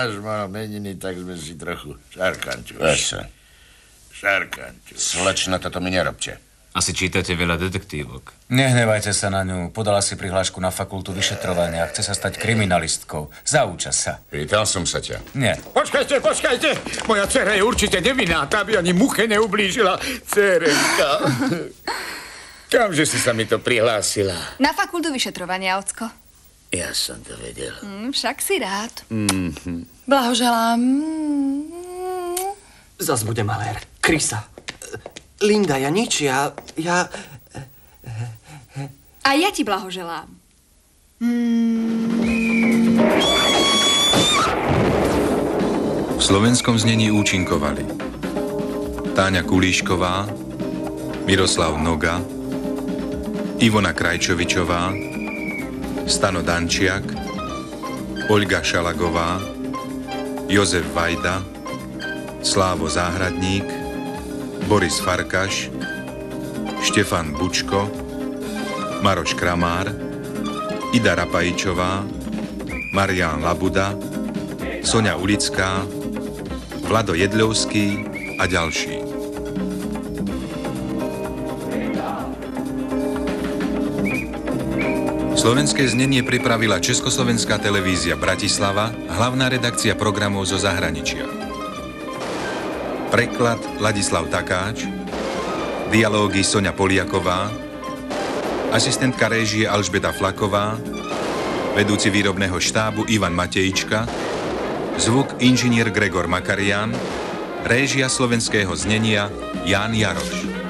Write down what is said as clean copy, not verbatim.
máš mal meniny, tak sme si trochu šarkančuš. Šarkančuš. Slečno, toto mi nerobte. Asi čítate veľa detektívok. Nehnevajte sa na ňu. Podala si prihlášku na fakultu vyšetrovania. Chce sa stať kriminalistkou. Zauča sa. Pýtal som sa ťa. Nie. Počkajte. Moja dcera je určite nevinná. Tá by ani muche neublížila. Dcerenka. Kamže si sa mi to prihlásila? Na fakultu vyšetrovania, ocko. Ja som to vedel. Však si rád. Blahoželám. Zas bude malér. Krisa. Linda, ja nič, ja... A ja ti blahoželám. V slovenskom znení účinkovali Táňa Kulíšková, Miroslav Noga, Ivona Krajčovičová, Stano Dančiak, Olga Šalagová, Jozef Vajda, Slávo Záhradník, Boris Farkaš, Štefan Bučko, Maroš Kramár, Ida Rapajičová, Marián Labuda, Soňa Ulická, Vlado Jedľovský a ďalší. Slovenské znenie pripravila Československá televízia Bratislava, hlavná redakcia programov zo zahraničia. Preklad Ladislav Takáč, dialógy Soňa Poliaková, asistentka réžie Alžbeta Flaková, vedúci výrobného štábu Ivan Matejčka, zvuk inžinier Gregor Makarián, réžia slovenského znenia Ján Jaroš.